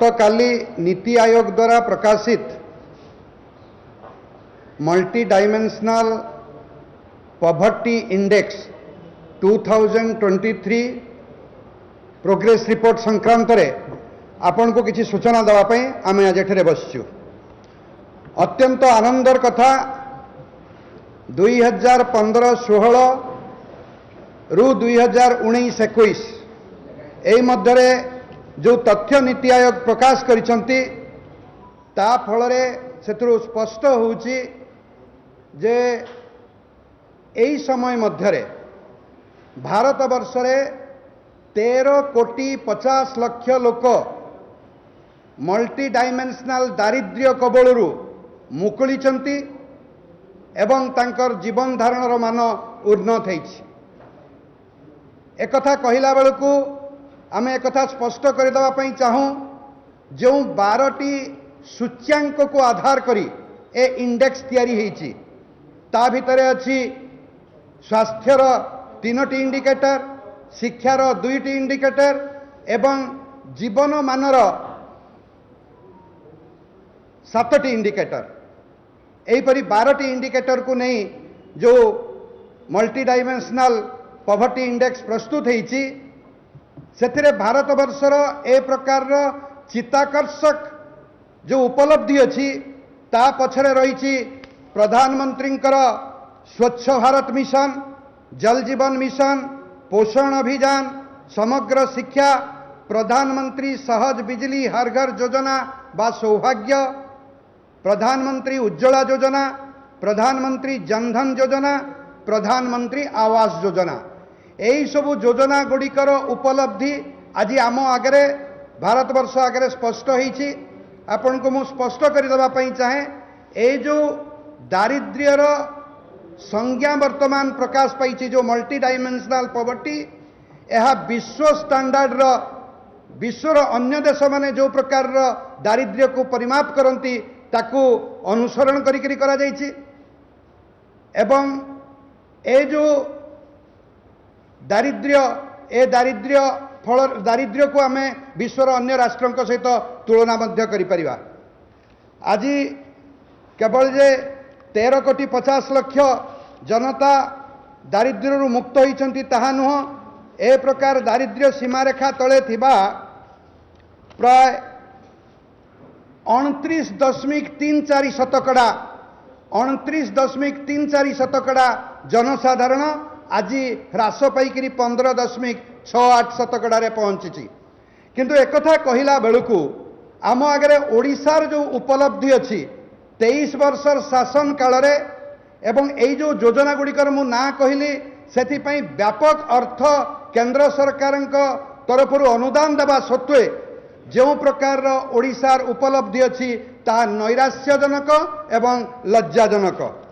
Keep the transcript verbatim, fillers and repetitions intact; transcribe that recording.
गतकाली नीति आयोग द्वारा प्रकाशित multi dimensional poverty index two thousand twenty three progress report संक्रांत रे आपण को किसी सूचना देवाई आम आज एठे बसचु। अत्यंत आनंदर कथा दुई हजार पंद्रह षोहल रु दुई हजार उन्नीस एकुश यही मध्य जो तथ्य नीति आयोग प्रकाश करिसंती ता फलरे सेतु स्पष्ट होउची जे एही समय मध्यरे भारत वर्ष रे तेरह कोटी पचास लक्ष लोक मल्टी डायमेंशनल दारिद्र्य कबलरू मुकुलिचंती एवं तांकर जीवन धारणर मान उन्नत होइछि। एकथा कहिला बेलकू आम एक स्पष्ट करदेवाई चाहूँ जो बारटी सूच्यांक को आधार करी ए इंडेक्स तैयारी होइछि ता भितरे अछि स्वास्थ्यर तीनोटी इंडिकेटर, शिक्षार दुईटी इंडिकेटर एवं जीवन मानर सातटी इंडिकेटर। एहीपरि बारटी इंडिकेटर को नहीं जो मल्टी डायमेंशनल पॉवर्टी इंडेक्स प्रस्तुत होइछि सेथिरे भारत वर्षर ए प्रकार चित्ताकर्षक जो उपलब्धि अच्छी ता पछरे रही प्रधानमंत्री स्वच्छ भारत मिशन, जल जीवन मिशन, पोषण अभियान, समग्र शिक्षा, प्रधानमंत्री सहज बिजली हर घर योजना बा सौभाग्य, प्रधानमंत्री उज्ज्वला योजना, प्रधानमंत्री जनधन योजना, प्रधानमंत्री आवास योजना। यही सबू योजना गुड़िकर उपलब्धि आज आम आगे भारत वर्ष आगे स्पष्ट होइछि। आपण को मु स्पष्ट करदेवाई चाहे ये जो दारिद्र्यर संज्ञा वर्तमान प्रकाश पाई जो मल्टी डायमेंशनल पॉवर्टी यह विश्व स्टैंडर्ड विश्वर अन्य देश माने जो प्रकार दारिद्र्य को परिमाप करती ताकू अनुसरण करिकरी करा जाइछि एवं ए जो दारिद्र्य ए दारिद्र्य फल दारिद्र्य को आम विश्वर अन्य राष्ट्रों सहित तुलना मध्य करि परिबा। आज केवल जे तेरह कोटी पचास लक्ष जनता दारिद्र्य मुक्त होइछंती ताहा नुह ए प्रकार दारिद्र्य सीमारेखा तले थिबा प्राय अणतीस दशमिक तीन चार शतकड़ा अणतीस दशमिक तीन चार शतकड़ा जनसाधारण आज ह्रास पाई पंद्रह दशमिक छ आठ शतकड़े पहुंची। किंतु एक कहला बेलू आम आगे ओडिशार जो उपलब्धि अच्छी तेईस वर्ष शासन काल रे एवं यही जो योजना गुड़िकर मु ना कहली से व्यापक अर्थ केंद्र सरकार तरफ अनुदान देवा सत्वे जो प्रकार ओडिशार उपलब्धि अच्छी ता नैराश्यजनक एवं लज्जाजनक।